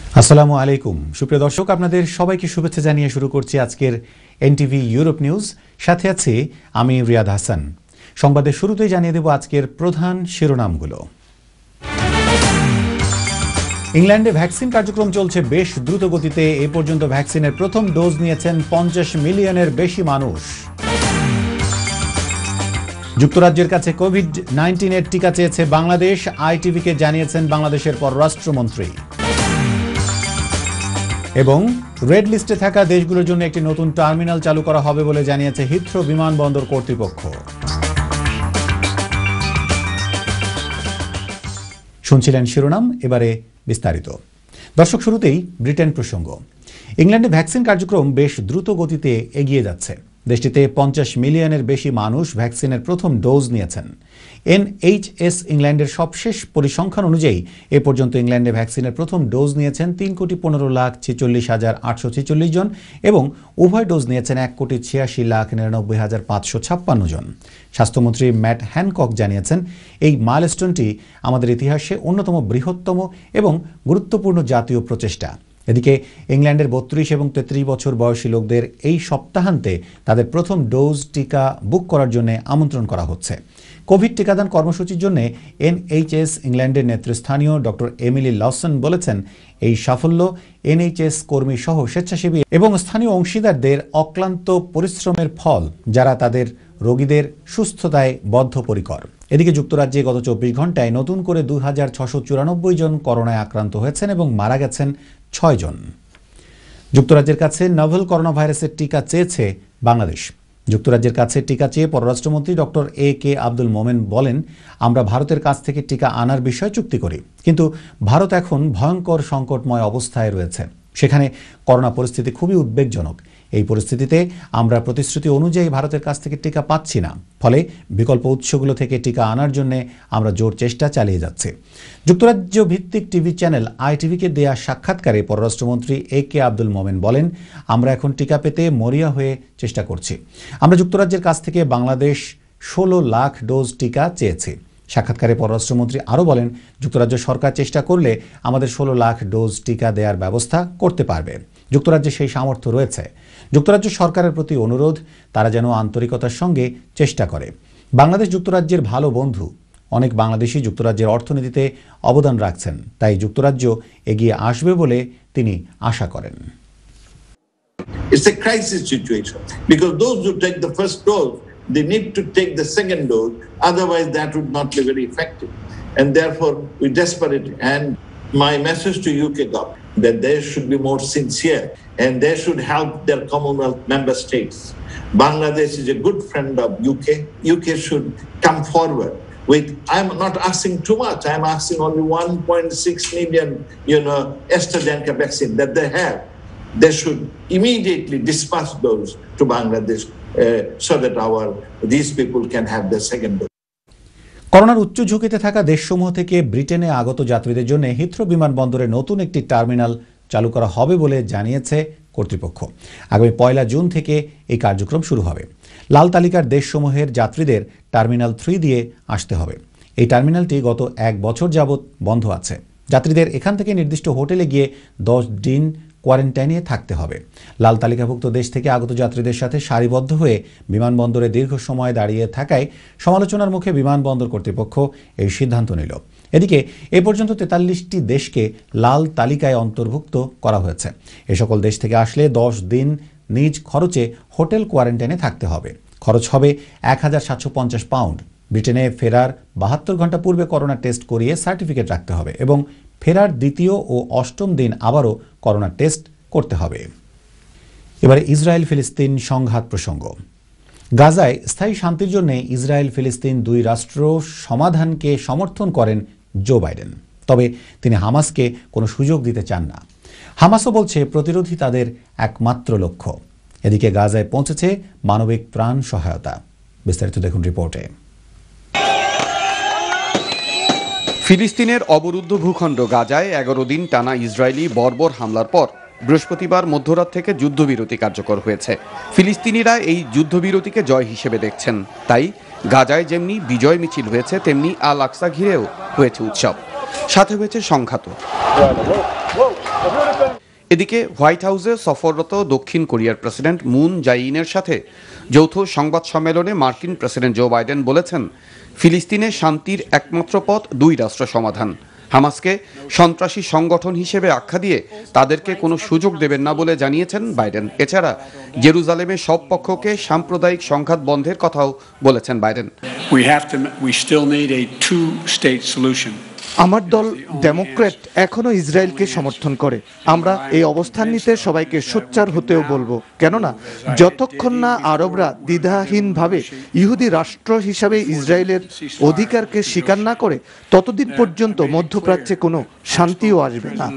আসসালামু আলাইকুম সুপ্রিয় দর্শক, আপনাদের সবাইকে শুভেচ্ছা জানিয়ে শুরু করছি আজকের এনটিভি ইউরোপ নিউজ। সাথে আছি আমি রিয়াদ হাসান। সংবাদের শুরুতেই জানিয়ে দেব আজকের প্রধান শিরোনামগুলো। ইংল্যান্ডে ভ্যাকসিন কার্যক্রম চলছে বেশ দ্রুত গতিতে। এ পর্যন্ত ভ্যাকসিনের প্রথম ডোজ নিয়েছেন 50 মিলিয়নের বেশি মানুষ। যুক্তরাজ্যের কাছে কোভিড-19 এর টিকা চেয়েছে বাংলাদেশ, আইটিভিকে জানিয়েছেন বাংলাদেশের পররাষ্ট্রমন্ত্রী। এবং রেড লিস্টে থাকা দেশগুলোর জন্য একটি নতুন টার্মিনাল চালু করা হবে বলে জানিয়েছে হিথ্রো বিমানবন্দর কর্তৃপক্ষ। শুনছিলেন শিরোনাম, এবারে বিস্তারিত। দর্শক, শুরুতেই ব্রিটেন প্রসঙ্গ। ইংল্যান্ডে ভ্যাকসিন কার্যক্রম বেশ দ্রুত গতিতে এগিয়ে যাচ্ছে। দেশটিতে 50 মিলিয়নের বেশি মানুষ ভ্যাকসিনের প্রথম ডোজ নিয়েছেন। NHS ইংল্যান্ডের সবশেষ পরিসংখ্যান অনুযায়ী এ পর্যন্ত ইংল্যান্ডে ভ্যাকসিনের প্রথম ডোজ নিয়েছেন 3,15,46,846 জন এবং উভয় ডোজ নিয়েছেন 1,86,99,556 জন। স্বাস্থ্যমন্ত্রী ম্যাট হ্যানকক জানিয়েছেন, এই মাইলস্টোনটি আমাদের ইতিহাসে অন্যতম বৃহত্তম এবং গুরুত্বপূর্ণ জাতীয় প্রচেষ্টা। এদিকে ইংল্যান্ডের 32 এবং 33 বছর বয়সী লোকদের এই সপ্তাহান্তে তাদের প্রথম ডোজ টিকা বুক করার জন্য আমন্ত্রণ করা হচ্ছে। কোভিড টিকাদান কর্মসূচির জন্য NHS ইংল্যান্ডের নেতৃস্থানীয় ডক্টর এমিলি লসন বলেছেন, এই সাফল্য NHS কর্মী সহ স্বেচ্ছাসেবী এবং স্থানীয় অংশীদারদের অক্লান্ত পরিশ্রমের ফল, যারা তাদের রোগীদের সুস্থতায় বদ্ধপরিকর। এদিকে যুক্তরাজ্যে গত 24 ঘন্টায় নতুন করে 2,694 জন করোনায় আক্রান্ত হয়েছেন এবং মারা গেছেন 6 জন। যুক্তরাজ্যের কাছে নভেল করোনা ভাইরাসের টিকা চেয়েছে বাংলাদেশ। যুক্তরাজ্যের কাছে টিকা চেয়ে পররাষ্ট্রমন্ত্রী ডক্টর AK আব্দুল মোমেন বলেন, আমরা ভারতের কাছ থেকে টিকা আনার বিষয়ে চুক্তি করি, কিন্তু ভারত এখন ভয়ঙ্কর সংকটময় অবস্থায় রয়েছে। সেখানে করোনা পরিস্থিতি খুবই উদ্বেগজনক। এই পরিস্থিতিতে আমরা প্রতিশ্রুতি অনুযায়ী ভারতের কাছ থেকে টিকা পাচ্ছি না, ফলে বিকল্প উৎসগুলো থেকে টিকা আনার জন্য আমরা জোর চেষ্টা চালিয়ে যাচ্ছি। যুক্তরাজ্য ভিত্তিক টিভি চ্যানেল আইটিভিকে দেয়া সাক্ষাৎকারে পররাষ্ট্রমন্ত্রী AK আব্দুল মোমেন বলেন, আমরা এখন টিকা পেতে মরিয়া হয়ে চেষ্টা করছি। আমরা যুক্তরাজ্যের কাছ থেকে বাংলাদেশ 16 লাখ ডোজ টিকা চেয়েছি। সাক্ষাৎকারে পররাষ্ট্রমন্ত্রী আরও বলেন, যুক্তরাজ্য সরকার চেষ্টা করলে আমাদের 16 লাখ ডোজ টিকা দেওয়ার ব্যবস্থা করতে পারবে। যুক্তরাজ্যে সেই সামর্থ্য রয়েছে। যুক্তরাজ্য সরকারের প্রতি অনুরোধ, তারা যেন আন্তরিকতার সঙ্গে চেষ্টা করে। বাংলাদেশ যুক্তরাজ্যের ভালো বন্ধু। অনেক বাংলাদেশি যুক্তরাজ্যের অর্থনীতিতে অবদান রাখছেন, তাই যুক্তরাজ্য এগিয়ে আসবে বলে তিনি আশা করেন। It's a crisis situation because those who take the first dose, they need to take the second dose, otherwise that would not be very effective. And therefore we're desperate, and my message to UK government that they should be more sincere and they should help their Commonwealth member states. Bangladesh is a good friend of UK. UK should come forward with, I'm not asking too much, I'm asking only 1.6 million, AstraZeneca vaccine that they have. They should immediately disperse those to Bangladesh so that these people can have the second dose. করোনার উচ্চ ঝুঁকিতে থাকা দেশসমূহ থেকে ব্রিটেনে আগত যাত্রীদের জন্য হিথ্রো বিমানবন্দরে নতুন একটি টার্মিনাল চালু করা হবে বলে জানিয়েছে কর্তৃপক্ষ। আগামী 1 জুন থেকে এই কার্যক্রম শুরু হবে। লাল তালিকার দেশসমূহের যাত্রীদের টার্মিনাল 3 দিয়ে আসতে হবে। এই টার্মিনালটি গত 1 বছর যাবৎ বন্ধ আছে। যাত্রীদের এখান থেকে নির্দিষ্ট হোটেলে গিয়ে 10 দিন কোয়ারেন্টাইনে থাকতে হবে। লাল তালিকাভুক্ত দেশ থেকে আগত যাত্রীদের সাথে সারিবদ্ধ হয়ে বিমানবন্দরে দীর্ঘ সময় দাঁড়িয়ে থাকায় সমালোচনার মুখে বিমানবন্দর কর্তৃপক্ষ এই সিদ্ধান্ত নিল। এদিকে এ পর্যন্ত 43টি দেশকে লাল তালিকায় অন্তর্ভুক্ত করা হয়েছে। এ সকল দেশ থেকে আসলে 10 দিন নিজ খরচে হোটেল কোয়ারেন্টাইনে থাকতে হবে। খরচ হবে 1,750 পাউন্ড। ব্রিটেনে ফেরার 72 ঘন্টা পূর্বে করোনা টেস্ট করিয়ে সার্টিফিকেট রাখতে হবে এবং ফেরার 2য় ও 8ম দিন আবারও করোনা টেস্ট করতে হবে। এবারে ইসরায়েল ফিলিস্তিন সংঘাত প্রসঙ্গ। গাজায় স্থায়ী শান্তির জন্য ইসরায়েল ফিলিস্তিন 2 রাষ্ট্র সমাধানকে সমর্থন করেন জো বাইডেন। তবে তিনি হামাসকে কোনো সুযোগ দিতে চান না। হামাসও বলছে প্রতিরোধই তাদের একমাত্র লক্ষ্য। এদিকে গাজায় পৌঁছেছে মানবিক ত্রাণ সহায়তা। বিস্তারিত দেখুন রিপোর্টে। ফিলিস্তিনের অবরুদ্ধ ভূখণ্ড গাজায় 11 দিন টানা ইসরায়েলি বর্বর হামলার পর বৃহস্পতিবার মধ্যরাত থেকে যুদ্ধবিরতি কার্যকর হয়েছে। ফিলিস্তিনিরা এই যুদ্ধবিরতিকে জয় হিসেবে দেখছেন। তাই গাজায় যেমনি বিজয় মিছিল হয়েছে, তেমনি আল আকসা ঘিরেও হয়েছে উৎসব। সাথে হয়েছে সংঘাত। এদিকে হোয়াইট হাউসে সফররত দক্ষিণ কোরিয়ার প্রেসিডেন্ট মুন জাইইনের সাথে যৌথ সংবাদ সম্মেলনে মার্কিন প্রেসিডেন্ট জো বাইডেন বলেছেন, ফিলিস্তিনে শান্তির একমাত্র পথ দুই রাষ্ট্র সমাধান। হামাসকে সন্ত্রাসী সংগঠন হিসেবে আখ্যা দিয়ে তাদেরকে কোনো সুযোগ দেবেন না বলে জানিয়েছেন বাইডেন। এছাড়া জেরুজালেমে সব পক্ষকে সাম্প্রদায়িক সংঘাত বন্ধের কথাও বলেছেন Biden. We still need a two-state solution. আমার দল ডেমোক্র্যাট এখনো ইসরায়েলকে সমর্থন করে। আমরা এই অবস্থান নিতে সবাইকে সোচ্চার হতেও বলবো, কেননা যতক্ষণ না আরবরা দ্বিধাহীনভাবে ইহুদি রাষ্ট্র হিসাবে ইসরায়েলের অধিকারকে স্বীকার না করে, ততদিন পর্যন্ত মধ্যপ্রাচ্যে কোনো শান্তিও আসবে না।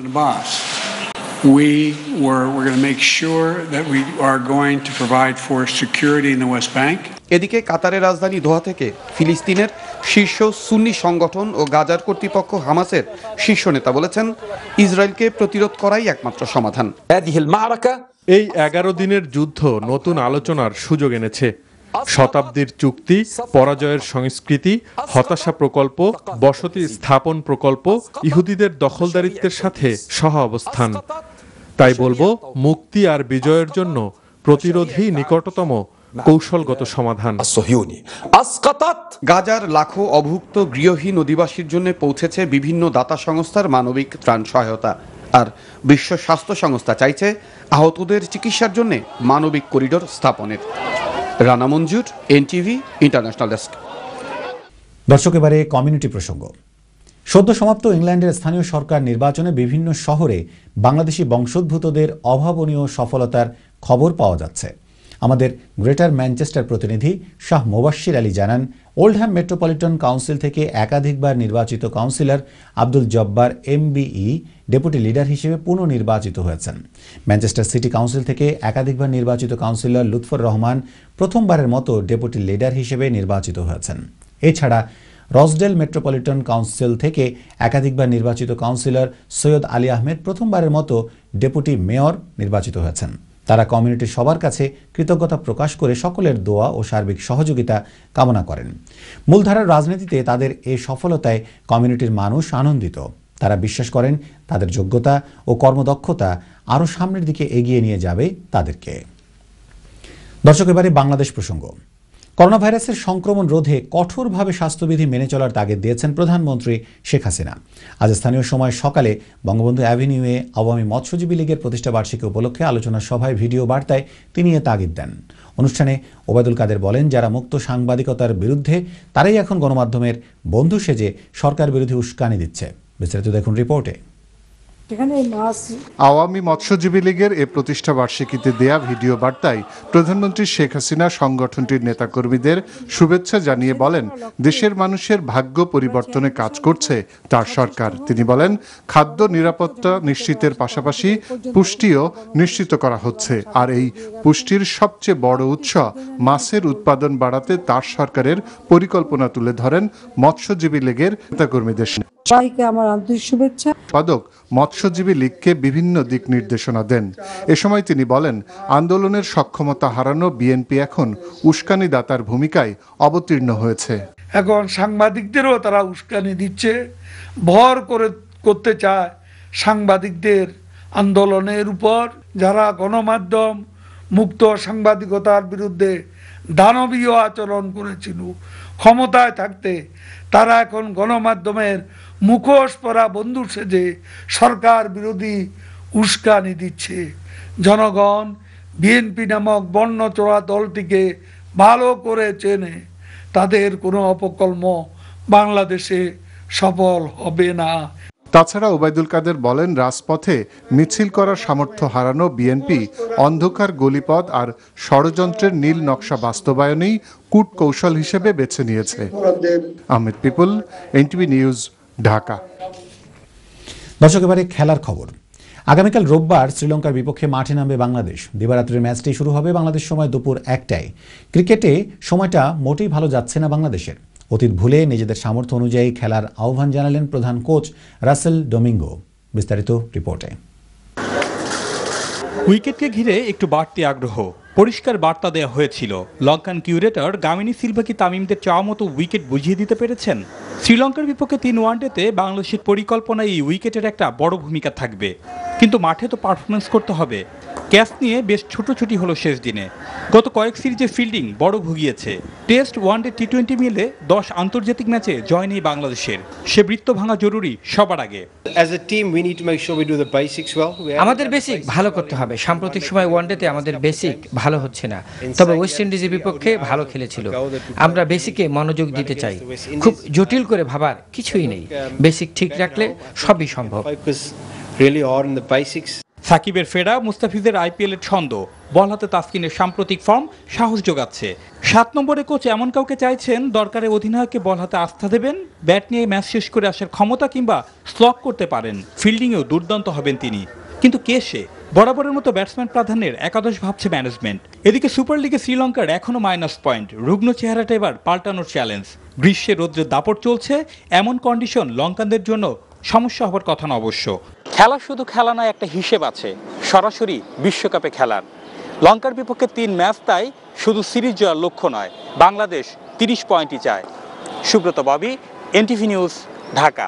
We're going to make sure that we are going to provide for security in the West Bank. এদিকে কাতারের রাজধানী দোহা থেকে ফিলিস্তিনের শীর্ষ সুন্নি সংগঠন ও গাজার কর্তৃপক্ষ হামাসের শীর্ষ নেতা বলেছেন, ইসরায়েলকে প্রতিরোধ করাই একমাত্র সমাধান। এই 11 দিনের যুদ্ধ নতুন আলোচনার সুযোগ এনেছে। শতাব্দীর চুক্তি, পরাজয়ের সংস্কৃতি, হতাশা প্রকল্প, বসতি স্থাপন প্রকল্প, ইহুদিদের দখলদারিত্বের সাথে সহ অবস্থান। তাই বলবো, মুক্তি আর বিজয়ের জন্য প্রতিরোধই নিকটতম কৌশলগত সমাধান। গাজার লাখো অভুক্ত গৃহহীন অধিবাসীর জন্য পৌঁছেছে বিভিন্ন দাতা সংস্থার মানবিক ত্রাণ সহায়তা। আর বিশ্ব স্বাস্থ্য সংস্থা চাইছে আহতদের চিকিৎসার জন্য মানবিক করিডোর স্থাপনের। Rana Manjur, NTV, international desk. দর্শক, এবারে কমিউনিটি প্রসঙ্গ। সদ্য সমাপ্ত ইংল্যান্ডের স্থানীয় সরকার নির্বাচনে বিভিন্ন শহরে বাংলাদেশি বংশোদ্ভূতদের অভাবনীয় সফলতার খবর পাওয়া যাচ্ছে। আমাদের গ্রেটার ম্যানচেস্টার প্রতিনিধি শাহ মোবাশ্বির আলী জানান, ওল্ডহ্যাম মেট্রোপলিটন কাউন্সিল থেকে একাধিকবার নির্বাচিত councillor Abdul Jabbar MBE deputy leader হিসেবে পুনর্নির্বাচিত হয়েছেন। ম্যানচেস্টার সিটি কাউন্সিল থেকে একাধিকবার নির্বাচিত কাউন্সিলর লুৎফর রহমান প্রথমবারের মতো ডেপুটি লিডার হিসেবে নির্বাচিত হয়েছেন। এছাড়া রসডেল মেট্রোপলিটন কাউন্সিল থেকে একাধিকবার নির্বাচিত কাউন্সিলর সৈয়দ আলী আহমেদ প্রথমবারের মতো ডেপুটি মেয়র নির্বাচিত হয়েছেন। তারা কমিউনিটির সবার কাছে কৃতজ্ঞতা প্রকাশ করে সকলের দোয়া ও সার্বিক সহযোগিতা কামনা করেন। মূলধারার রাজনীতিতে তাদের এই সফলতায় কমিউনিটির মানুষ আনন্দিত। তারা বিশ্বাস করেন তাদের যোগ্যতা ও কর্মদক্ষতা আরও সামনের দিকে এগিয়ে নিয়ে যাবে তাদেরকে। দর্শক, এবারে বাংলাদেশ প্রসঙ্গ। করোনা ভাইরাসের সংক্রমণ রোধে কঠোরভাবে স্বাস্থ্যবিধি মেনে চলার তাগিদ দিয়েছেন প্রধানমন্ত্রী শেখ হাসিনা। আজ স্থানীয় সময় সকালে বঙ্গবন্ধু অ্যাভিনিউয়ে আওয়ামী মৎস্যজীবী লীগের প্রতিষ্ঠাবার্ষিকী উপলক্ষে আলোচনা সভায় ভিডিও বার্তায় তিনি এ তাগিদ দেন। অনুষ্ঠানে ওবায়দুল কাদের বলেন, যারা মুক্ত সাংবাদিকতার বিরুদ্ধে তারাই এখন গণমাধ্যমের বন্ধু সেজে সরকার বিরোধী উস্কানি দিচ্ছে। বিস্তারিত দেখুন রিপোর্টে। আওয়ামী মৎস্যজীবী লীগের এ প্রতিষ্ঠা বার্ষিকীতে দেয়া ভিডিও বার্তায় প্রধানমন্ত্রী শেখ হাসিনা সংগঠনটির নেতাকর্মীদের শুভেচ্ছা জানিয়ে বলেন, দেশের মানুষের ভাগ্য পরিবর্তনে কাজ করছে তার সরকার। তিনি বলেন, খাদ্য নিরাপত্তা নিশ্চিতের পাশাপাশি পুষ্টিও নিশ্চিত করা হচ্ছে। আর এই পুষ্টির সবচেয়ে বড় উৎস মাছের উৎপাদন বাড়াতে তার সরকারের পরিকল্পনা তুলে ধরেন মৎস্যজীবী লীগের নেতাকর্মীদের। সবাইকে আমার আন্তরিক শুভেচ্ছা। পদক মৎস্যজীবী লীগকে বিভিন্ন দিক নির্দেশনা দেন। এ সময় তিনি বলেন, আন্দোলনের সক্ষমতা হারানো বিএনপি এখন উস্কানিদাতার ভূমিকায় অবতীর্ণ হয়েছে। এখন সাংবাদিকদেরও তারা উস্কানি দিচ্ছে, ভর করতে চায় সাংবাদিকদের আন্দোলনের উপর। যারা গণমাধ্যম মুক্ত সাংবাদিকতার বিরুদ্ধে দানবীয় আচরণ করেছিল ক্ষমতায় থাকতে, তারা এখন গণমাধ্যমের মুখোশ পরা বন্ধু সেজে সরকার বিরোধী উস্কানি দিচ্ছে। জনগণ বিএনপি নামক বর্ণচোরা দলটিকে ভালো করে চেনে। তাদের কোনো অপকর্ম বাংলাদেশে সফল হবে না। তাছাড়া ওবায়দুল কাদের বলেন, রাজপথে মিছিল করার সামর্থ্য হারানো বিএনপি অন্ধকার গলিপথ আর ষড়যন্ত্রের নীল নকশা বাস্তবায়নেই কূট কৌশল হিসেবে বেছে নিয়েছে। Ahmed Pipul, NTV news, Dhaka. দর্শক, এবারে খেলার খবর। আগামীকাল রোববার শ্রীলঙ্কার বিপক্ষে মাঠে নামবে বাংলাদেশ। দিবারাত্রির ম্যাচটি শুরু হবে বাংলাদেশ সময় দুপুর 1টায়। ক্রিকেটে সময়টা মোটেই ভালো যাচ্ছে না বাংলাদেশের। অতীত ভুলে নিজেদের সামর্থ্য অনুযায়ী খেলার আহ্বান জানালেন প্রধান কোচ রাসেল ডোমিঙ্গো। বিস্তারিত রিপোর্টে। উইকেটকে ঘিরে একটু বাড়তি আগ্রহ, পরিষ্কার বার্তা দেওয়া হয়েছিল। লঙ্কান কিউরেটর গামিনী সিলভা কি তামিমদের চাওয়া মতো উইকেট বুঝিয়ে দিতে পেরেছেন? শ্রীলঙ্কার বিপক্ষে 3 ওয়ানডেতে বাংলাদেশের পরিকল্পনায় এই উইকেটের একটা বড় ভূমিকা থাকবে, কিন্তু মাঠে তো পারফরমেন্স করতে হবে। ক্যাচ নিয়ে বেশ ছুটোছুটি হলো শেষ দিনে। গত কয়েক সিরিজে ফিল্ডিং বড় ভুগিয়েছে। টেস্ট, ওয়ানডে, টি20 মিলে 10 আন্তর্জাতিক ম্যাচে জয় নেই বাংলাদেশের। সে বৃত্ত ভাঙা জরুরি সবার আগে। আমাদের বেসিক ভালো করতে হবে। সাম্প্রতিক সময় ওয়ানডেতে আমাদের বেসিক ভালো হচ্ছে না, তবে ওয়েস্ট ইন্ডিজের বিপক্ষে ভালো খেলেছিল। আমরা বেসিকে মনোযোগ দিতে চাই। খুব জটিল করে ভাবার কিছুই নেই। বেসিক ঠিক রাখলে সবই সম্ভব। সাকিবের ফেরা, মুস্তাফিজের আইপিএলের ছন্দ, বল হাতে তাসকিনের সাম্প্রতিক ফর্ম সাহস যোগাচ্ছে। 7 নম্বরে কোচ এমন কাউকে চাইছেন দরকারে অধিনায়ককে বল হাতে আস্থা দেবেন, ব্যাট নিয়ে ম্যাচ শেষ করে আসার ক্ষমতা কিংবা স্লগ করতে পারেন। ফিল্ডিংয়েও দুর্দান্ত হবেন তিনি। কিন্তু কে সে? বরাবরের মতো ব্যাটসম্যান প্রাধান্যের একাদশ ভাবছে ম্যানেজমেন্ট। এদিকে সুপার লিগে শ্রীলঙ্কার এখনো মাইনাস পয়েন্ট। রুগ্ন চেহারাটা এবার পাল্টানোর চ্যালেঞ্জ। গ্রীষ্মের রৌদ্রের দাপট চলছে। এমন কন্ডিশন লঙ্কানদের জন্য সমস্যা হবার কথা না অবশ্য। খেলা শুধু খেলা নয়, একটা হিসেব আছে সরাসরি বিশ্বকাপে খেলার। লঙ্কার বিপক্ষে 3 ম্যাচ, তাই শুধু সিরিজ জয়ের লক্ষ্য নয়, বাংলাদেশ 30 পয়েন্টই চায়। Subrata Bobby, NTV news, Dhaka.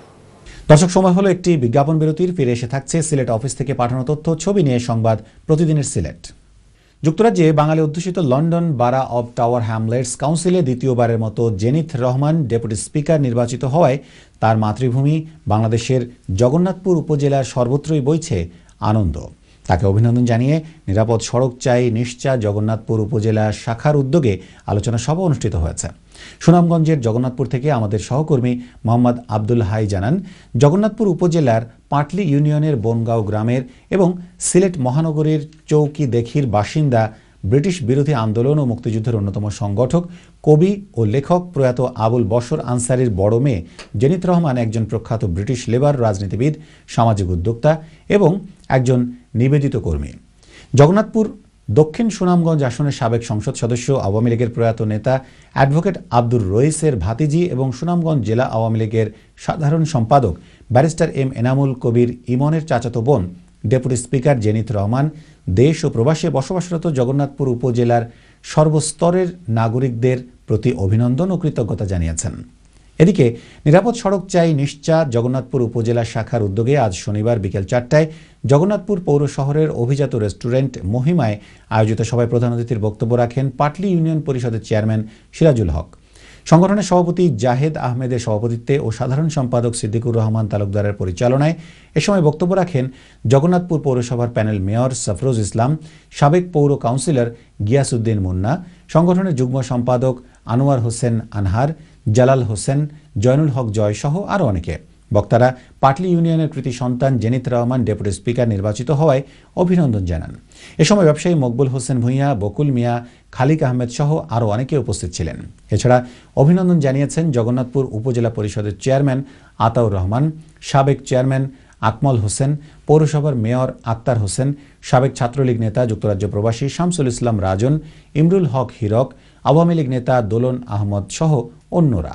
দর্শক, সময় হলো একটি বিজ্ঞাপন বিরতির। ফিরে এসে থাকছে সিলেট অফিস থেকে পাঠানো তথ্য, ছবি নিয়ে সংবাদ প্রতিদিনের সিলেট। যুক্তরাজ্যে বাঙালি অধ্যুষিত লন্ডন বারা অব টাওয়ার হ্যামলেটস কাউন্সিলে দ্বিতীয়বারের মতো জেনিথ রহমান ডেপুটি স্পিকার নির্বাচিত হওয়ায় তার মাতৃভূমি বাংলাদেশের জগন্নাথপুর উপজেলার সর্বত্রই বইছে আনন্দ। তাকে অভিনন্দন জানিয়ে নিরাপদ সড়ক চাই নিশ্চা জগন্নাথপুর উপজেলা শাখার উদ্যোগে আলোচনা সভা অনুষ্ঠিত হয়েছে। সুনামগঞ্জের জগন্নাথপুর থেকে আমাদের সহকর্মী মোহাম্মদ আব্দুল হাই জানান, জগন্নাথপুর উপজেলার পাটলি ইউনিয়নের বনগাঁও গ্রামের এবং সিলেট মহানগরীর চৌকি দেখির বাসিন্দা ব্রিটিশ বিরোধী আন্দোলন ও মুক্তিযুদ্ধের অন্যতম সংগঠক, কবি ও লেখক প্রয়াত আবুল বশর আনসারির বড় মেয়ে জেনিথ রহমান একজন প্রখ্যাত ব্রিটিশ লেবার রাজনীতিবিদ, সামাজিক উদ্যোক্তা এবং একজন নিবেদিত কর্মী। জগন্নাথপুর দক্ষিণ সুনামগঞ্জ আসনের সাবেক সংসদ সদস্য, আওয়ামী লীগের প্রয়াত নেতা অ্যাডভোকেট আব্দুর রইসের ভাতিজি এবং সুনামগঞ্জ জেলা আওয়ামী লীগের সাধারণ সম্পাদক ব্যারিস্টার এম এনামুল কবির ইমনের চাচাতো বোন ডেপুটি স্পিকার জেনিথ রহমান দেশ ও প্রবাসে বসবাসরত জগন্নাথপুর উপজেলার সর্বস্তরের নাগরিকদের প্রতি অভিনন্দন ও কৃতজ্ঞতা জানিয়েছেন। এদিকে নিরাপদ সড়ক চাই নিশ্চা জগন্নাথপুর উপজেলা শাখার উদ্যোগে আজ শনিবার বিকেল 4টায় জগন্নাথপুর পৌর শহরের অভিজাত রেস্টুরেন্ট মহিমায় আয়োজিত সভায় প্রধান অতিথির বক্তব্য রাখেন পাটলি ইউনিয়ন পরিষদের চেয়ারম্যান সিরাজুল হক। সংগঠনের সভাপতি জাহেদ আহমেদের সভাপতিত্বে ও সাধারণ সম্পাদক সিদ্দিকুর রহমান তালুকদারের পরিচালনায় এ সময় বক্তব্য রাখেন জগন্নাথপুর পৌরসভার প্যানেল মেয়র সফরোজ ইসলাম, সাবেক পৌর কাউন্সিলর গিয়াসউদ্দিন মুন্না, সংগঠনের যুগ্ম সম্পাদক আনোয়ার হোসেন আনহার, জালাল হোসেন, জয়নুল হক জয় সহ আরও অনেকে। বক্তারা পাটলি ইউনিয়নের কৃতি সন্তান জেনিথ রহমান ডেপুটি স্পিকার নির্বাচিত হওয়ায় অভিনন্দন জানান। এ সময় ব্যবসায়ী মকবুল হোসেন ভূঁইয়া, বকুল মিয়া, খালিক আহমেদ সহ আরও অনেকে উপস্থিত ছিলেন। এছাড়া অভিনন্দন জানিয়েছেন জগন্নাথপুর উপজেলা পরিষদের চেয়ারম্যান আতাউর রহমান, সাবেক চেয়ারম্যান আকমল হোসেন, পৌরসভার মেয়র আক্তার হোসেন, সাবেক ছাত্রলীগ নেতা যুক্তরাজ্য প্রবাসী শামসুল ইসলাম রাজন, ইমরুল হক হীরক, আওয়ামী লীগ নেতা দোলন আহমদ সহ অন্যরা।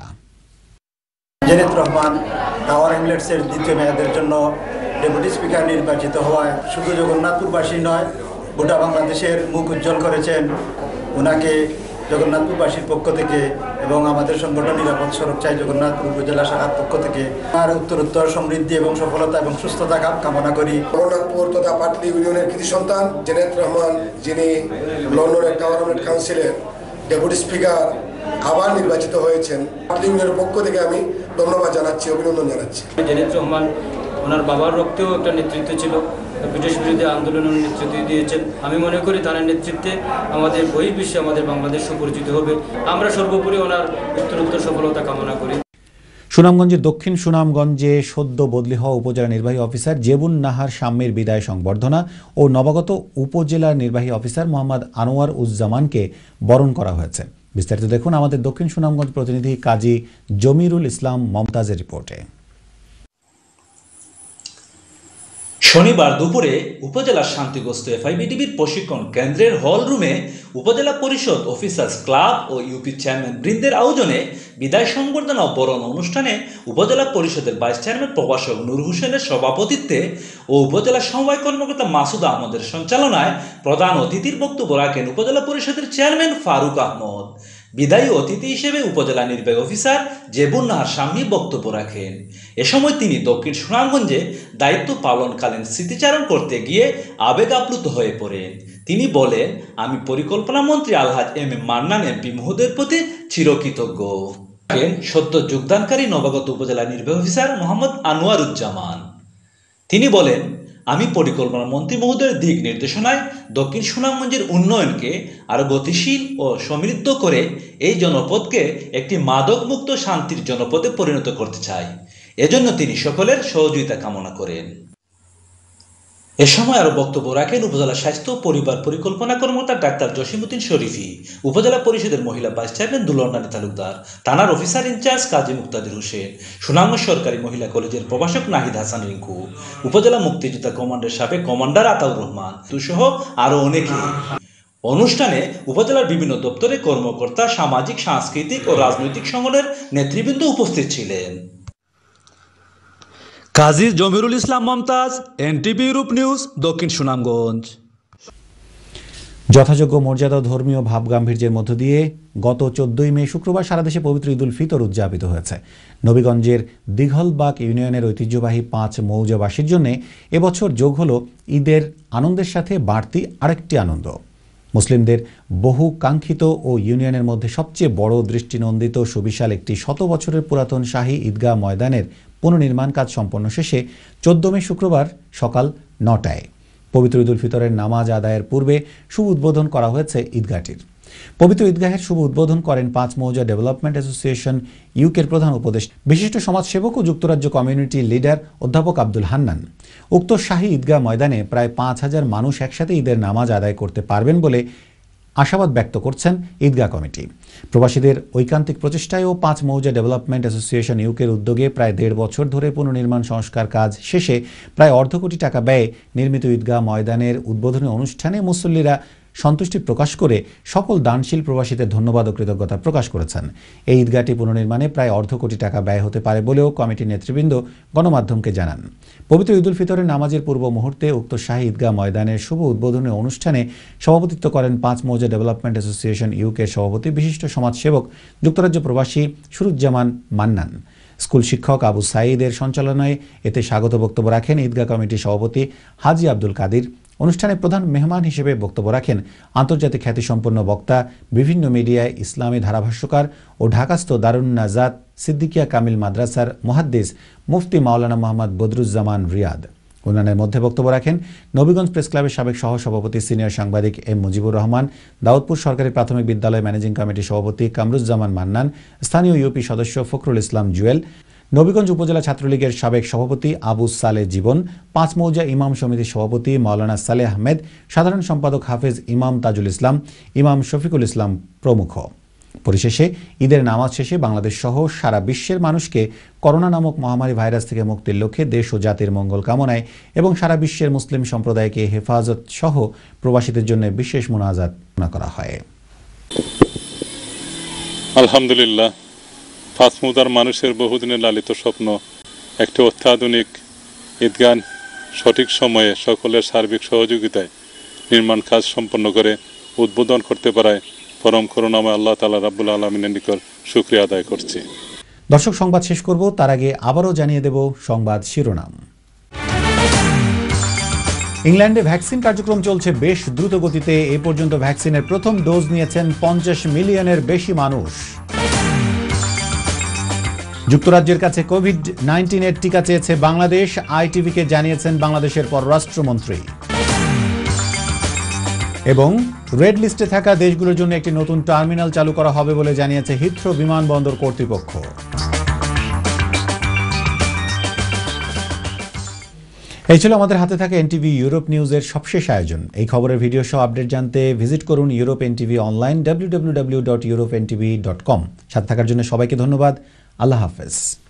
জেনিথ রহমান টাওয়ার হ্যামলেটসের দ্বিতীয় মেয়াদের জন্য ডেপুটি স্পিকার নির্বাচিত হওয়ায় শুধু জগন্নাথপুরবাসী নয়, গোটা বাংলাদেশের মুখ উজ্জ্বল করেছেন। ওনাকে জগন্নাথপুরবাসীর পক্ষ থেকে এবং আমাদের সংগঠন নিরাপদ সড়ক চাই জগন্নাথপুর উপজেলা শাখার পক্ষ থেকে আর উত্তরোত্তর সমৃদ্ধি এবং সফলতা এবং সুস্থতা কামনা করি। জগন্নাথপুর তথা পাটলি ইউনিয়নের কৃতি সন্তান জেনিথ রহমান, যিনি লন্ডনের টাওয়ার হ্যামলেট কাউন্সিলের ডেপুটি স্পিকার আবার নির্বাচিত হয়েছেন, পাটলি ইউনিয়নের পক্ষ থেকে আমি ধন্যবাদ জানাচ্ছি, অভিনন্দন জানাচ্ছি। জেনিথ রহমান ওনার বাবার রক্তেও একটা নেতৃত্ব ছিল, ব্রিটিশ বিরোধী আন্দোলনের নেতৃত্ব দিয়েছেন। আমি মনে করি তার নেতৃত্বে আমাদের বহির্বিশ্বে আমাদের বাংলাদেশ সুপরিচিত হবে। আমরা সর্বোপরি ওনার উত্তরোত্তর সফলতা কামনা করি। সুনামগঞ্জের দক্ষিণ সুনামগঞ্জে সদ্য বদলি হওয়া উপজেলা নির্বাহী অফিসার জেবুন নাহার সাম্যের বিদায় সংবর্ধনা ও নবাগত উপজেলা নির্বাহী অফিসার মোহাম্মদ আনোয়ার উজ্জামানকে বরণ করা হয়েছে। বিস্তারিত দেখুন আমাদের দক্ষিণ সুনামগঞ্জ প্রতিনিধি কাজী জমিরুল ইসলাম মমতাজের রিপোর্টে। শনিবার দুপুরে উপজেলার শান্তিগ্রস্ত এফআইবিডিবির প্রশিক্ষণ কেন্দ্রের হল room upazila parishad officers club ও ইউপি চেয়ারম্যান বৃন্দের আয়োজনে বিদায় সংবর্ধনা ও বরণ অনুষ্ঠানে উপজেলা পরিষদের ভাইস চেয়ারম্যান প্রভাষক নূর হোসেনের সভাপতিত্বে ও উপজেলা সমবায় কর্মকর্তা মাসুদ আহমদের সঞ্চালনায় প্রধান অতিথির বক্তব্য রাখেন উপজেলা পরিষদের চেয়ারম্যান ফারুক আহমদ। বিদায়ী অতিথি হিসেবে উপজেলা নির্বাহী অফিসার জেবুন নাহার সামনে বক্তব্য রাখেন। এ সময় তিনি দক্ষিণ সুনামগঞ্জে দায়িত্ব পালনকালীন স্মৃতিচারণ করতে গিয়ে আবেগ আপ্লুত হয়ে পড়েন। তিনি বলেন, আমি পরিকল্পনা মন্ত্রী আলহাজ এম এ মান্নান এমপি মহোদয়ের প্রতি চিরকৃতজ্ঞ। সদ্য যোগদানকারী নবাগত উপজেলা নির্বাহী অফিসার মোহাম্মদ আনোয়ারুজ্জামান তিনি বলেন, আমি পরিকল্পনা মন্ত্রী মহোদয়ের দিক নির্দেশনায় দক্ষিণ সুনামগঞ্জের উন্নয়নকে আরো গতিশীল ও সমৃদ্ধ করে এই জনপদকে একটি মাদকমুক্ত শান্তির জনপদে পরিণত করতে চাই। এজন্য তিনি সকলের সহযোগিতা কামনা করেন। এ সময় আরো বক্তব্য রাখেন উপজেলা স্বাস্থ্য পরিবার পরিকল্পনা কর্মকর্তা ডাক্তার জসিমউদ্দিন শরীফী, উপজেলা পরিষদের মহিলা ভাইস চেয়ারম্যান দুলর্নানী তালুকদার, থানার অফিসার ইনচার্জ কাজী মুক্তাদির হোসেন, সুনামগঞ্জ সরকারি মহিলা কলেজের প্রভাষক নাহিদ হাসান রিঙ্কু, উপজেলা মুক্তিযোদ্ধা কমান্ডের সাবেক কমান্ডার আতাউর রহমান সহ আরো অনেকে। অনুষ্ঠানে উপজেলার বিভিন্ন দপ্তরে কর্মকর্তা, সামাজিক, সাংস্কৃতিক ও রাজনৈতিক সংগঠনের নেতৃবৃন্দ উপস্থিত ছিলেন। Kazi Jamirul Islam Momtaz, NTV Europe news, দক্ষিণ সুনামগঞ্জ। যথাযোগ্য মর্যাদা ধর্মীয় ভাবগাম্ভীর্যের মধ্য দিয়ে গত 14ই মে শুক্রবার সারা দেশে পবিত্র ঈদুল ফিতর উদযাপিত হয়েছে। নবীগঞ্জের দিঘলবাগ ইউনিয়নের ঐতিহ্যবাহী 5 মৌজাবাসীর জন্য এবছর যোগ হল ঈদের আনন্দের সাথে বাড়তি আরেকটি আনন্দ। মুসলিমদের বহু কাঙ্ক্ষিত ও ইউনিয়নের মধ্যে সবচেয়ে বড় দৃষ্টিনন্দিত সুবিশাল একটি 100 বছরের পুরাতন শাহী ঈদগাহ ময়দানের পুনর্নির্মাণ কাজ সম্পন্ন শেষে 14 মে শুক্রবার সকাল 9টায় পবিত্র ঈদুল ফিতরের নামাজ আদায়ের পূর্বে শুভ উদ্বোধন করা হয়েছে ঈদগাহটির। পবিত্র ঈদগাহের শুভ উদ্বোধন করেন 5 মৌজা ডেভেলপমেন্ট অ্যাসোসিয়েশন ইউকের প্রধান উপদেষ্টা বিশিষ্ট সমাজসেবক ও যুক্তরাজ্য কমিউনিটি লিডার অধ্যাপক আব্দুল হান্নান। উক্ত শাহী ঈদগাহ ময়দানে প্রায় 5000 মানুষ একসাথে ঈদের নামাজ আদায় করতে পারবেন বলে আশাবাদ ব্যক্ত করছেন ঈদগাহ কমিটি। প্রবাসীদের ঐকান্তিক প্রচেষ্টায় ও 5 মৌজা ডেভেলপমেন্ট অ্যাসোসিয়েশন ইউকের উদ্যোগে প্রায় 1.5 বছর ধরে পুনর্নির্মাণ সংস্কার কাজ শেষে প্রায় অর্ধ কোটি টাকা ব্যয়ে নির্মিত ঈদগাহ ময়দানের উদ্বোধনী অনুষ্ঠানে মুসল্লিরা সন্তুষ্টি প্রকাশ করে সকল দানশীল প্রবাসীদের ধন্যবাদ ও কৃতজ্ঞতা প্রকাশ করেছেন। এই ঈদগাহটি পুনর্নির্মাণে প্রায় অর্ধ কোটি টাকা ব্যয় হতে পারে বলেও কমিটির নেতৃবৃন্দ গণমাধ্যমকে জানান। পবিত্র ঈদুল ফিতরের নামাজের পূর্ব মুহূর্তে উক্ত শাহী ঈদগাহ ময়দানের শুভ উদ্বোধনী অনুষ্ঠানে সভাপতিত্ব করেন 5 মৌজা ডেভেলপমেন্ট অ্যাসোসিয়েশন ইউকের সভাপতি বিশিষ্ট সমাজসেবক যুক্তরাজ্য প্রবাসী সুরুজ্জামান মান্নান। স্কুল শিক্ষক আবু সাঈদের সঞ্চালনায় এতে স্বাগত বক্তব্য রাখেন ঈদগাহ কমিটির সভাপতি হাজী আব্দুল কাদির। অনুষ্ঠানে প্রধান মেহমান হিসেবে বক্তব্য রাখেন আন্তর্জাতিক খ্যাতিসম্পন্ন বক্তা, বিভিন্ন মিডিয়ায় ইসলামী ধারাভাষ্যকার ও ঢাকাস্থ দারুন নাজাত সিদ্দিকিয়া কামিল মাদ্রাসার মুহাদ্দিস মুফতি মাওলানা মোহাম্মদ বদরুজ্জামান রিয়াদ। অন্যান্যের মধ্যে বক্তব্য রাখেন নবীগঞ্জ প্রেস ক্লাবের সাবেক সহসভাপতি সিনিয়র সাংবাদিক এম মুজিবুর রহমান, দাউদপুর সরকারি প্রাথমিক বিদ্যালয় ম্যানেজিং কমিটির সভাপতি কামরুজ্জামান মান্নান, স্থানীয় ইউপি সদস্য ফখরুল ইসলাম জুয়েল, নবীগঞ্জ উপজেলা ছাত্রলীগের সাবেক সভাপতি আবু সালে জীবন, 5 মৌজা ইমাম সমিতির সভাপতি মাওলানা সালেহ আহমেদ, সাধারণ সম্পাদক হাফেজ ইমাম তাজুল ইসলাম, ইমাম শফিকুল ইসলাম প্রমুখ। পরিশেষে ঈদের নামাজ শেষে বাংলাদেশ সহ সারা বিশ্বের মানুষকে করোনা নামক মহামারী ভাইরাস থেকে মুক্তির লক্ষ্যে দেশ ও জাতির মঙ্গল কামনায় এবং সারা বিশ্বের মুসলিম সম্প্রদায়কে হেফাজত সহ প্রবাসীদের জন্য বিশেষ মুনাজাত করা হয়। আলহামদুলিল্লাহ, 5 মৌজার মানুষের বহুদিনের লালিত স্বপ্ন একটি অত্যাধুনিক ঈদগাহ সঠিক সময়ে সকলের সার্বিক সহযোগিতায় নির্মাণ কাজ সম্পন্ন করে উদ্বোধন করতে পারায় পরম করুণাময় আল্লাহ তাআলা রাব্বুল আলামিনের নিকট শুকরিয়া আদায় করছি। দর্শক, সংবাদ শেষ করব তার আগে আবারও জানিয়ে দেব সংবাদ শিরোনাম। ইংল্যান্ডে ভ্যাকসিন কার্যক্রম চলছে বেশ দ্রুত গতিতে। এ পর্যন্ত ভ্যাকসিনের প্রথম ডোজ নিয়েছেন 50 মিলিয়নের বেশি মানুষ। যুক্তরাজ্যের কাছে কোভিড-19 এর টিকা চেয়েছে বাংলাদেশ, আইটিভিকে জানিয়েছেন বাংলাদেশের পররাষ্ট্রমন্ত্রী। এবং রেড লিস্টে থাকা দেশগুলোর জন্য একটি নতুন টার্মিনাল চালু করা হবে বলে জানিয়েছে হিথ্রো বিমানবন্দর কর্তৃপক্ষ। এই ছিল আমাদের হাতে থাকা এনটিভি ইউরোপ নিউজের সবশেষ আয়োজন। এই খবরের ভিডিও সহ আপডেট জানতে ভিজিট করুন ইউরোপ এনটিভি অনলাইন www.europntv.com। সাথে থাকার জন্য সবাইকে ধন্যবাদ। আল্লাহ হাফেজ।